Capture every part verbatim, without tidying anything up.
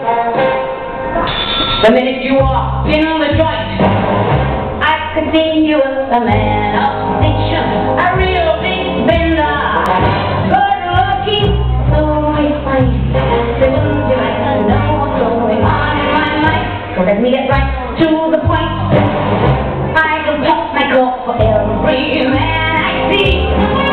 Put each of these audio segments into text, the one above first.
The minute you walked in on the joint, I could see you as a man of distinction, a real big bender. Good looking, so refined. Seems you like to know what's going on in my mind. So let me get right to the point. I can pop my cork for every man I see.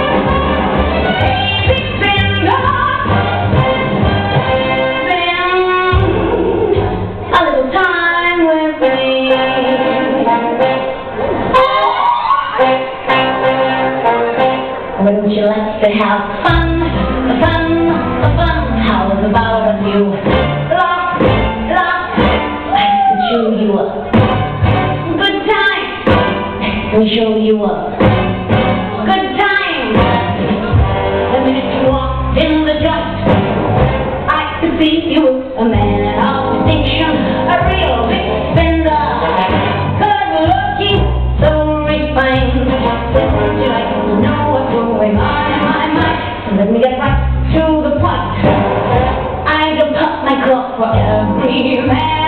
Wouldn't you like to have fun, fun, fun? How's about a few lock, lock? I can show you a good time. I can show you a good time. The minute you walked in the joint, I could see you a man of distinction, a real big spender. Good looking, so refined. Wouldn't you like to know what's going on in my mind? So let me get right to the point. I can pop my cork for every man.